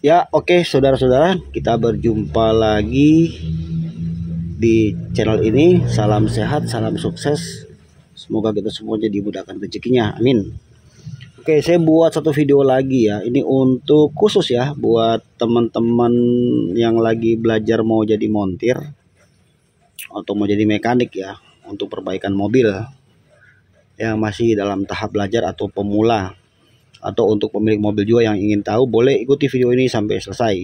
Ya, oke, saudara-saudara, kita berjumpa lagi di channel ini. Salam sehat, salam sukses. Semoga kita semuanya dimudahkan rezekinya. Amin. Oke, saya buat satu video lagi ya. Ini untuk khusus ya buat teman-teman yang lagi belajar mau jadi montir atau mau jadi mekanik ya, untuk perbaikan mobil yang masih dalam tahap belajar atau pemula. Atau untuk pemilik mobil juga yang ingin tahu, boleh ikuti video ini sampai selesai.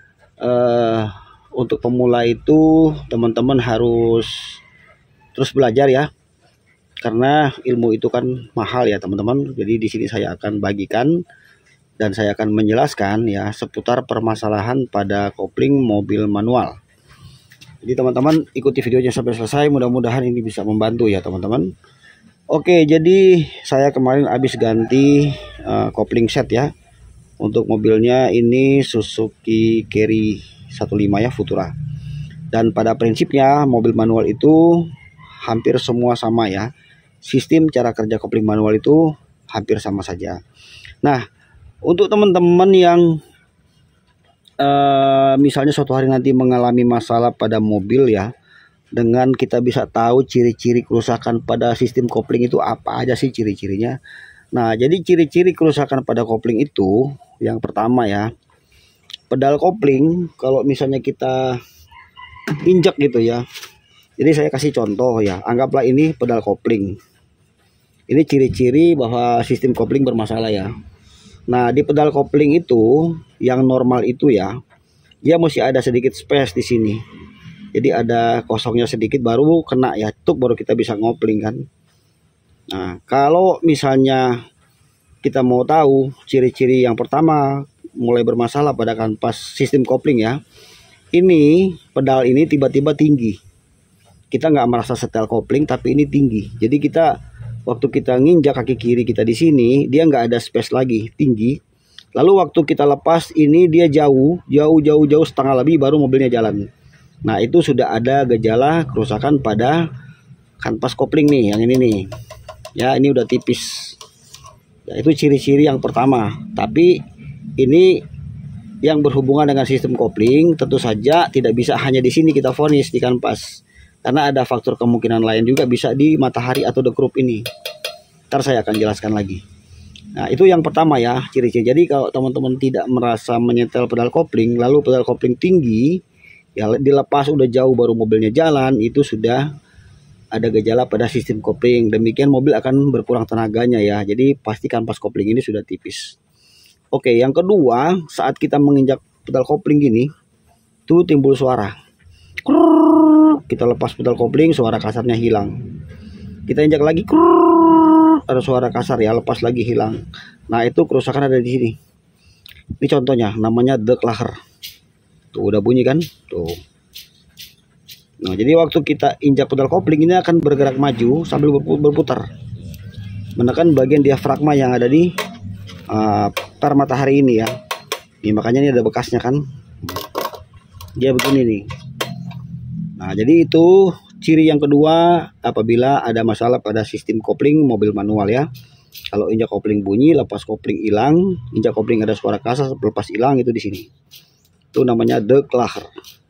Untuk pemula itu teman-teman harus terus belajar ya, karena ilmu itu kan mahal ya teman-teman. Jadi di sini saya akan bagikan dan saya akan menjelaskan ya seputar permasalahan pada kopling mobil manual. Jadi teman-teman ikuti videonya sampai selesai, mudah-mudahan ini bisa membantu ya teman-teman. Oke, jadi saya kemarin habis ganti kopling set ya. Untuk mobilnya ini Suzuki Carry 15 ya, Futura. Dan pada prinsipnya mobil manual itu hampir semua sama ya. Sistem cara kerja kopling manual itu hampir sama saja. Nah, untuk teman-teman yang misalnya suatu hari nanti mengalami masalah pada mobil ya, dengan kita bisa tahu ciri-ciri kerusakan pada sistem kopling itu apa aja sih ciri-cirinya. Nah, jadi ciri-ciri kerusakan pada kopling itu yang pertama ya, pedal kopling kalau misalnya kita injak gitu ya. Jadi saya kasih contoh ya, anggaplah ini pedal kopling. Ini ciri-ciri bahwa sistem kopling bermasalah ya. Nah, di pedal kopling itu yang normal itu ya, dia mesti ada sedikit space di sini. Jadi ada kosongnya sedikit baru kena ya, tuk baru kita bisa ngopling kan. Nah, kalau misalnya kita mau tahu ciri-ciri yang pertama mulai bermasalah pada kanvas sistem kopling ya, ini pedal ini tiba-tiba tinggi. Kita nggak merasa setel kopling tapi ini tinggi. Jadi kita waktu kita nginjak kaki kiri kita di sini, dia nggak ada space lagi, tinggi. Lalu waktu kita lepas ini dia jauh setengah lebih baru mobilnya jalan. Nah, itu sudah ada gejala kerusakan pada kanvas kopling nih, yang ini nih. Ya, ini udah tipis. Ya, itu ciri-ciri yang pertama. Tapi ini yang berhubungan dengan sistem kopling, tentu saja tidak bisa hanya di sini kita vonis di kanvas. Karena ada faktor kemungkinan lain juga, bisa di matahari atau the group ini. Ntar saya akan jelaskan lagi. Nah, itu yang pertama ya, ciri-ciri. Jadi kalau teman-teman tidak merasa menyetel pedal kopling, lalu pedal kopling tinggi, ya dilepas udah jauh baru mobilnya jalan, itu sudah ada gejala pada sistem kopling. Demikian mobil akan berkurang tenaganya ya. Jadi pastikan kanvas kopling ini sudah tipis. Oke, yang kedua, saat kita menginjak pedal kopling gini, tuh timbul suara. Kita lepas pedal kopling, suara kasarnya hilang. Kita injak lagi, ada suara kasar ya, lepas lagi hilang. Nah, itu kerusakan ada di sini. Ini contohnya, namanya declager. Tuh udah bunyi kan? Tuh. Nah, jadi waktu kita injak pedal kopling ini akan bergerak maju sambil berputar. Menekan bagian diafragma yang ada di per matahari ini ya. Ini makanya ini ada bekasnya kan. Dia begini nih. Nah, jadi itu ciri yang kedua apabila ada masalah pada sistem kopling mobil manual ya. Kalau injak kopling bunyi, lepas kopling hilang, injak kopling ada suara kasar, lepas hilang, itu di sini. Itu namanya declager.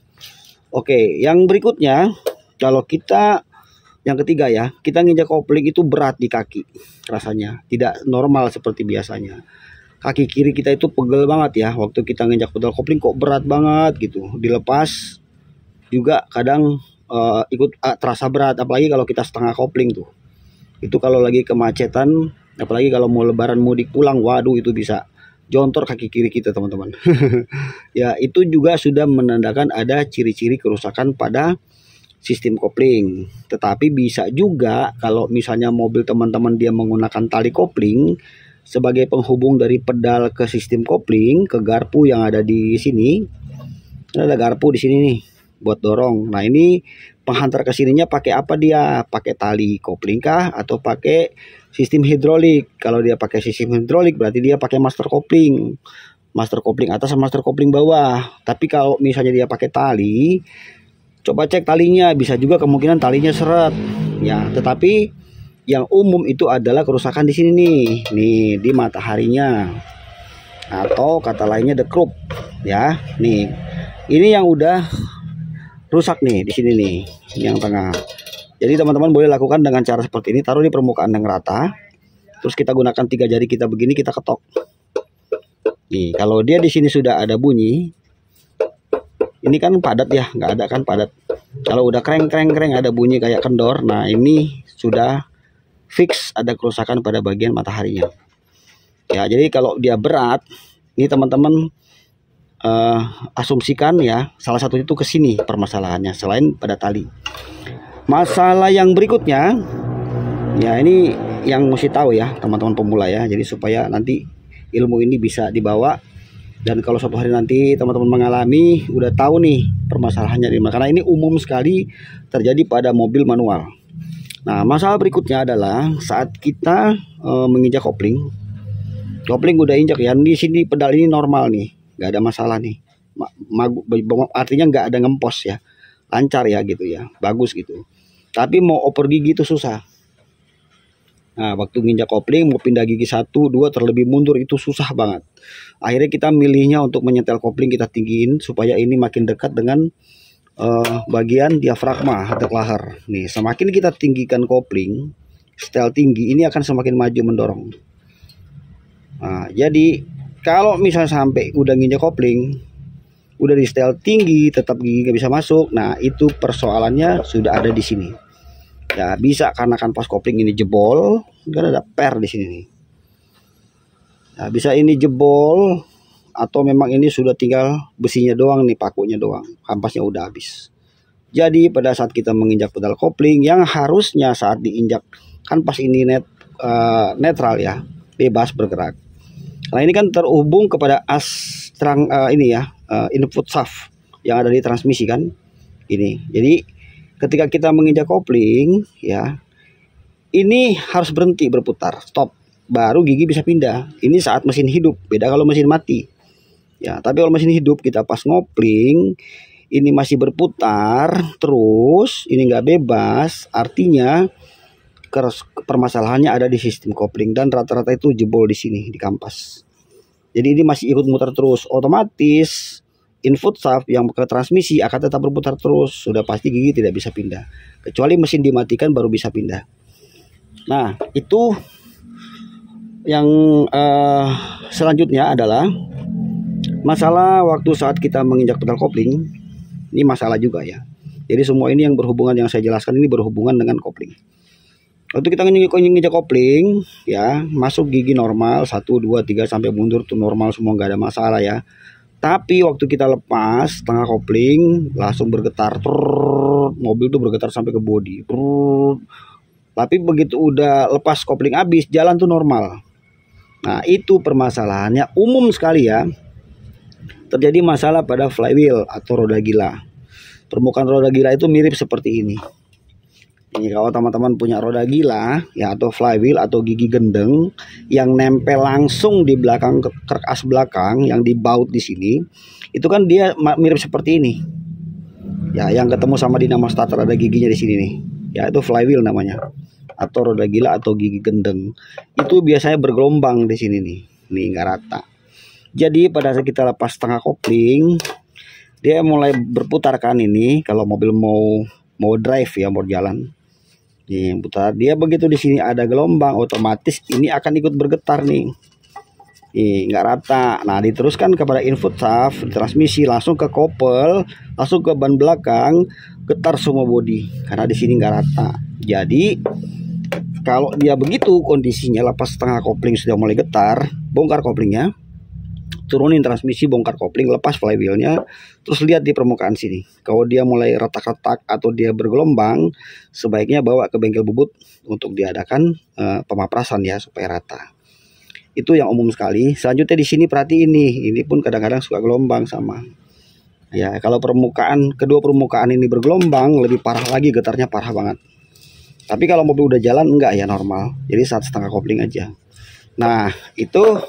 Oke, yang berikutnya, kalau kita yang ketiga ya, kita nginjak kopling itu berat di kaki rasanya, tidak normal seperti biasanya. Kaki kiri kita itu pegel banget ya, waktu kita nginjak pedal kopling kok berat banget gitu. Dilepas juga kadang ikut terasa berat, apalagi kalau kita setengah kopling tuh. Itu kalau lagi kemacetan, apalagi kalau mau lebaran mudik pulang, waduh itu bisa jontor kaki kiri kita teman-teman. Ya, itu juga sudah menandakan ada ciri-ciri kerusakan pada sistem kopling. Tetapi bisa juga kalau misalnya mobil teman-teman dia menggunakan tali kopling sebagai penghubung dari pedal ke sistem kopling, ke garpu yang ada di sini. Ada garpu di sini nih buat dorong. Nah, ini penghantar ke sininya pakai apa dia? Pakai tali kopling kah atau pakai sistem hidrolik? Kalau dia pakai sistem hidrolik berarti dia pakai master kopling. Master kopling atas sama master kopling bawah. Tapi kalau misalnya dia pakai tali, coba cek talinya, bisa juga kemungkinan talinya seret. Ya, tetapi yang umum itu adalah kerusakan di sini nih di mataharinya. atau kata lainnya the croup ya. Nih, ini yang udah rusak nih di sini nih, ini yang tengah. Jadi teman-teman boleh lakukan dengan cara seperti ini, taruh di permukaan yang rata, terus kita gunakan 3 jari kita begini, kita ketok. Nih, kalau dia di sini sudah ada bunyi, ini kan padat ya, nggak ada kan padat. Kalau udah kreng ada bunyi kayak kendor, nah ini sudah fix ada kerusakan pada bagian mataharinya. Ya, jadi kalau dia berat, ini teman-teman asumsikan ya, salah satu itu ke sini permasalahannya selain pada tali. Masalah yang berikutnya, ya ini yang mesti tahu ya teman-teman pemula ya, jadi supaya nanti ilmu ini bisa dibawa, dan kalau suatu hari nanti teman-teman mengalami, udah tahu nih permasalahannya di mana, karena ini umum sekali terjadi pada mobil manual. Nah, masalah berikutnya adalah saat kita menginjak kopling udah injak ya, di sini pedal ini normal nih, nggak ada masalah nih, artinya nggak ada ngempos ya, lancar ya gitu ya, bagus gitu. Tapi mau oper gigi itu susah. Nah, waktu nginjak kopling mau pindah gigi 1, 2 terlebih mundur itu susah banget. Akhirnya kita milihnya untuk menyetel kopling kita tinggiin supaya ini makin dekat dengan bagian diafragma atau leher. Nih, semakin kita tinggikan kopling, setel tinggi, ini akan semakin maju mendorong. Nah, jadi kalau misalnya sampai udah nginjak kopling, udah di setel tinggi, tetap gigi nggak bisa masuk. Nah, itu persoalannya sudah ada di sini. Ya, bisa karena kan pas kopling ini jebol, kan ada per di sini nih. Nah, bisa ini jebol atau memang ini sudah tinggal besinya doang nih, pakunya doang, kampasnya udah habis. Jadi pada saat kita menginjak pedal kopling, yang harusnya saat diinjak kan pas ini netral ya, bebas bergerak. Nah, ini kan terhubung kepada as ini ya, input shaft yang ada di transmisi kan ini. Jadi ketika kita menginjak kopling ya, ini harus berhenti berputar, stop, baru gigi bisa pindah. Ini saat mesin hidup, beda kalau mesin mati ya. Tapi kalau mesin hidup kita pas ngopling ini masih berputar terus, ini nggak bebas, artinya permasalahannya ada di sistem kopling, dan rata-rata itu jebol di sini di kampas. Jadi ini masih ikut muter terus, otomatis input shaft yang ke transmisi akan tetap berputar terus. Sudah pasti gigi tidak bisa pindah, kecuali mesin dimatikan baru bisa pindah. Nah, itu yang selanjutnya adalah masalah waktu saat kita menginjak pedal kopling. Ini masalah juga ya. Jadi semua ini yang berhubungan, yang saya jelaskan ini berhubungan dengan kopling. Waktu kita nginjak kopling ya, masuk gigi normal 1, 2, 3 sampai mundur tuh normal semua, nggak ada masalah ya. Tapi waktu kita lepas tengah kopling langsung bergetar, mobil tuh bergetar sampai ke bodi. Tapi begitu udah lepas kopling habis, jalan tuh normal. Nah, itu permasalahannya umum sekali ya. Terjadi masalah pada flywheel atau roda gila. Permukaan roda gila itu mirip seperti ini. Ini kalau teman-teman punya roda gila ya, atau flywheel atau gigi gendeng yang nempel langsung di belakang krek as belakang yang dibaut di sini, itu kan dia mirip seperti ini. Ya, yang ketemu sama dinamo starter ada giginya di sini nih. Ya, itu flywheel namanya. Atau roda gila atau gigi gendeng. Itu biasanya bergelombang di sini nih. Nih nggak rata. Jadi pada saat kita lepas tengah kopling, dia mulai berputar kan ini. Kalau mobil mau drive ya, mau jalan. Nih putar, dia begitu di sini ada gelombang, otomatis ini akan ikut bergetar nih. Nih nggak rata. Nah, diteruskan kepada input shaft transmisi, langsung ke kopel, langsung ke ban belakang, getar semua bodi karena di sini nggak rata. Jadi kalau dia begitu kondisinya, lepas setengah kopling sudah mulai getar, bongkar koplingnya, turunin transmisi, bongkar kopling, lepas flywheelnya, terus lihat di permukaan sini. Kalau dia mulai retak-retak atau dia bergelombang, sebaiknya bawa ke bengkel bubut untuk diadakan pemaprasan ya, supaya rata. Itu yang umum sekali. Selanjutnya di sini perhati ini pun kadang-kadang suka gelombang sama. Ya, kalau kedua permukaan ini bergelombang, lebih parah lagi, getarnya parah banget. Tapi kalau mobil udah jalan enggak ya, normal. Jadi saat setengah kopling aja. Nah, itu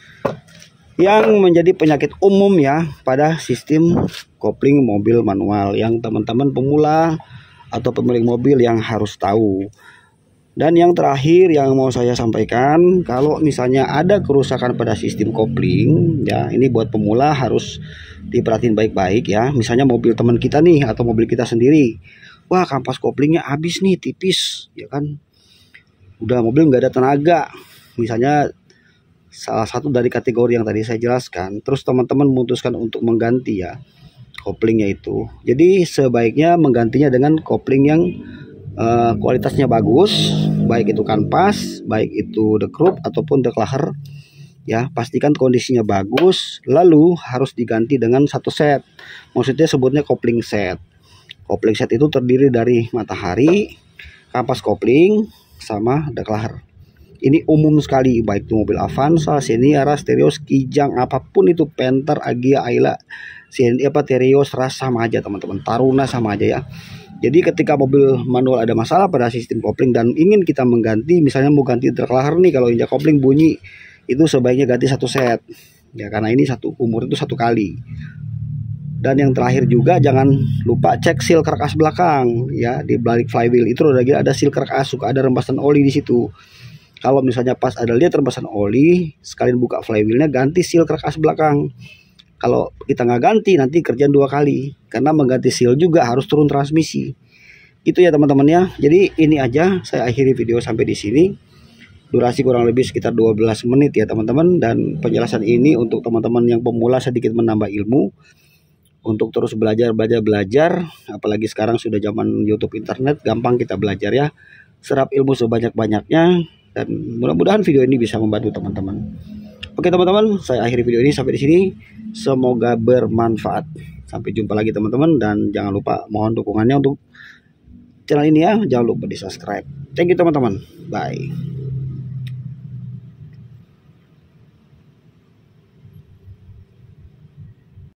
yang menjadi penyakit umum ya pada sistem kopling mobil manual, yang teman-teman pemula atau pemilik mobil yang harus tahu. Dan yang terakhir yang mau saya sampaikan, kalau misalnya ada kerusakan pada sistem kopling, ya ini buat pemula harus diperhatiin baik-baik ya. Misalnya mobil teman kita nih atau mobil kita sendiri, wah kampas koplingnya habis nih, tipis, ya kan? Udah mobil nggak ada tenaga, misalnya salah satu dari kategori yang tadi saya jelaskan. Terus teman-teman memutuskan untuk mengganti ya koplingnya itu. Jadi sebaiknya menggantinya dengan kopling yang kualitasnya bagus, baik itu kanvas, baik itu the group ataupun the cluster ya. Pastikan kondisinya bagus, lalu harus diganti dengan satu set, maksudnya sebutnya kopling set. Kopling set itu terdiri dari matahari, kanvas kopling, sama the cluster. Ini umum sekali, baik itu mobil Avanza, Xenia, Terios, Kijang, apapun itu, Panther, Agya, Ayla, Terios, Ras sama aja teman-teman, Taruna sama aja ya. Jadi ketika mobil manual ada masalah pada sistem kopling dan ingin kita mengganti, misalnya mau ganti cluster nih, kalau injak kopling bunyi, itu sebaiknya ganti satu set ya, karena ini satu umur itu satu kali. Dan yang terakhir juga jangan lupa cek seal karkas belakang ya, di balik flywheel itu ada seal karkas, suka ada rembesan oli di situ. Kalau misalnya pas ada lihat rembesan oli, sekalian buka flywheelnya, ganti seal karkas belakang. Kalau kita nggak ganti, nanti kerjaan dua kali, karena mengganti seal juga harus turun transmisi. Itu ya teman-teman ya. Jadi ini aja, saya akhiri video sampai di sini. Durasi kurang lebih sekitar 12 menit ya teman-teman. Dan penjelasan ini untuk teman-teman yang pemula sedikit menambah ilmu, untuk terus belajar. Apalagi sekarang sudah zaman YouTube internet, gampang kita belajar ya. Serap ilmu sebanyak-banyaknya, dan mudah-mudahan video ini bisa membantu teman-teman. Oke teman-teman, saya akhiri video ini sampai di sini. Semoga bermanfaat. Sampai jumpa lagi teman-teman, dan jangan lupa mohon dukungannya untuk channel ini ya. Jangan lupa di subscribe. Thank you teman-teman. Bye.